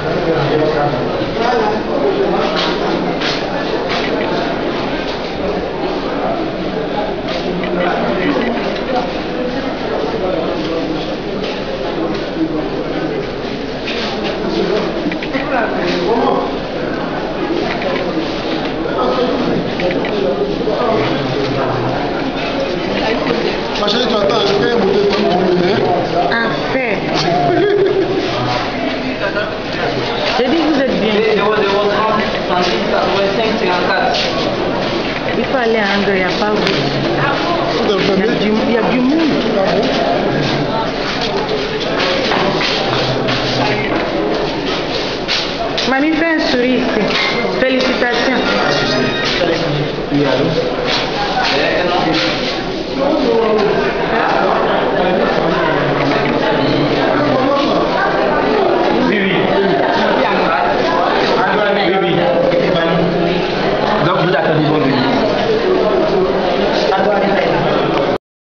Ma chérie, tu attends, je vais monter ton nom. Parfait. J'ai dit que vous êtes bien. 0030 85 54. Il faut aller à Angle, il n'y a pas où. Il y a du monde.